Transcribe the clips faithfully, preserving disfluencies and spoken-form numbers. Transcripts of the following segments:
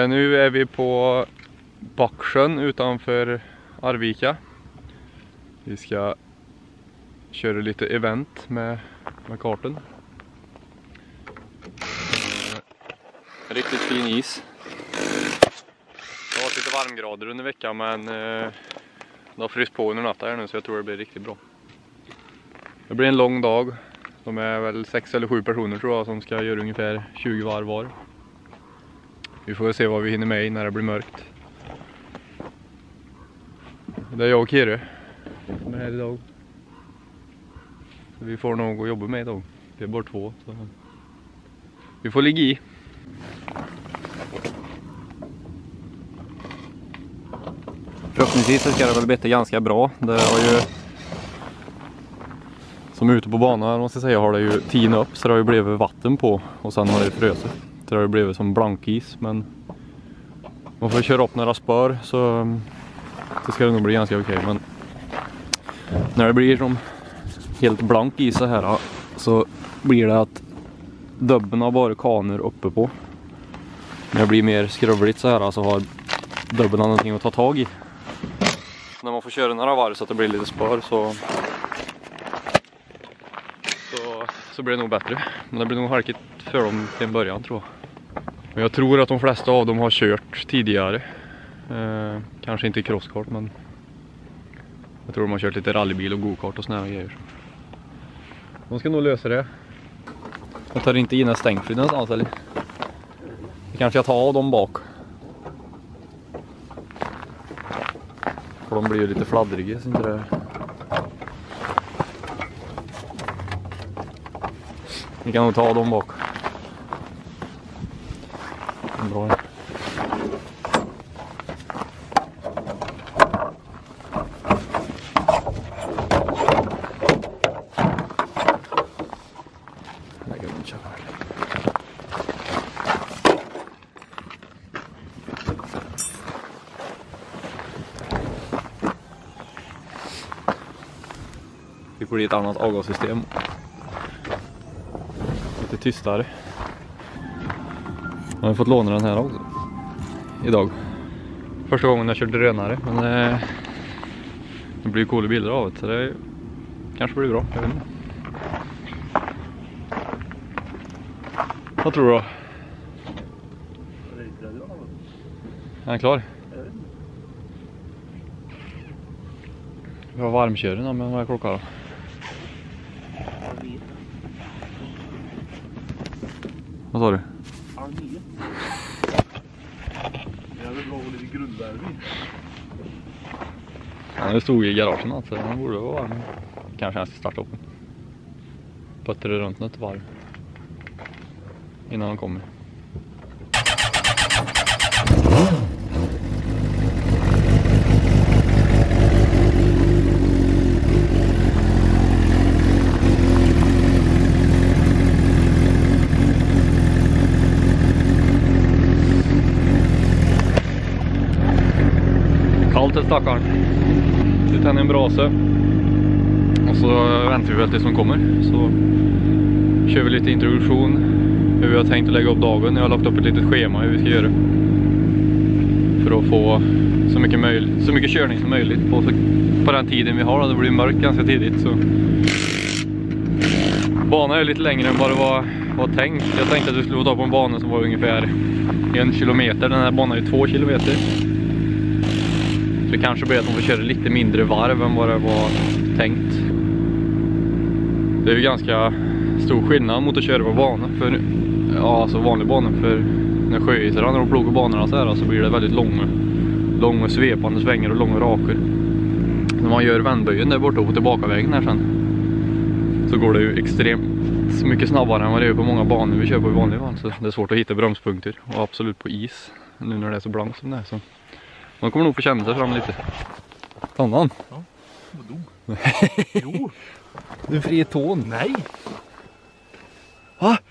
Eh, nu är vi på Backsjön utanför Arvika. Vi ska köra lite event med, med karten. Eh, riktigt fin is. Det har varit lite varmgrader under veckan, men eh, det har fryst på under natten här nu, så jag tror det blir riktigt bra. Det blir en lång dag. De är väl sex eller sju personer tror jag som ska göra ungefär tjugo varv var. Vi får se vad vi hinner med när det blir mörkt. Det är jag och Kire som är här idag. Så vi får nog att jobba med idag. Vi är bara två. Så vi får ligga i. Förhoppningsvis så ska det väl bete ganska bra. Det har ju, som ute på banan måste jag säga, har det ju tinat upp, så det har ju blivit vatten på och sen har det fröset. Så det har ju blivit som blankis, men man får köra upp några spår så det ska det nog bli ganska okej. Men när det blir som helt blank is så här så blir det att dubben har bara kaner uppe på. När det blir mer skrövligt så här så har dubben någonting att ta tag i. När man får köra några varv så att det blir lite spår så så, så blir det nog bättre. Men det blir nog halkigt för dem till en början tror jag. Men jag tror att de flesta av dem har kört tidigare. Eh, kanske inte i crosskart, men jag tror de har kört lite rallybil och go-kart och såna här grejer. De ska nog lösa det. Jag tar inte in en stängfri någonstans, eller? Det kanske jag tar av dem bak. För de blir ju lite fladdriga, så inte det... Vi kan nog ta dem bak. Bra. Lägger den köra. Vi får ett annat avgassystem. Lite tystare. Jag har fått låna den här också idag. Första gången jag körde drönare, men eh, det blir coola bilder av det, så det kanske blir bra. Jag vet inte. Vad tror du då? Är han klar? Vi har varmkören, men vad är klockan då? Vad sa du? Han stod i garagen, alltså han borde vara varm. Kanske jag ska starta upp den. Puttar det runt något varv innan han kommer. Kallt till stackaren. Vi tänder en brase. Och så väntar vi väl tills som kommer. Så kör vi lite introduktion. Hur vi har tänkt att lägga upp dagen. Jag har lagt upp ett litet schema hur vi ska göra. För att få så mycket, möj- så mycket körning som möjligt på, på den tiden vi har. Det blir mörkt ganska tidigt. Så banan är lite längre än vad det var, var tänkt. Jag tänkte att vi skulle ta på en bana som var ungefär en kilometer. Den här banan är två kilometer. Så det kanske blir att de får köra lite mindre varv än vad det var tänkt. Det är ju ganska stor skillnad mot att köra på bana. För, ja, alltså vanlig bana. För när sjöisarna, när de plogar banorna så här, så blir det väldigt långa, långa svepande svängar och långa raker. När man gör vändböjen där borta och på tillbakavägen här sen, så går det ju extremt mycket snabbare än vad det är på många banor vi kör på i vanlig van. Så det är svårt att hitta bromspunkter. Och absolut på is. Nu när det är så blankt som det är. Så man kommer nog få känna sig fram lite. Tannan? Ja, vad dog. Jo. Du är fri i tån. Nej. Va?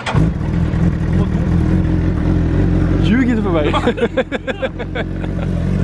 Ljug inte för mig.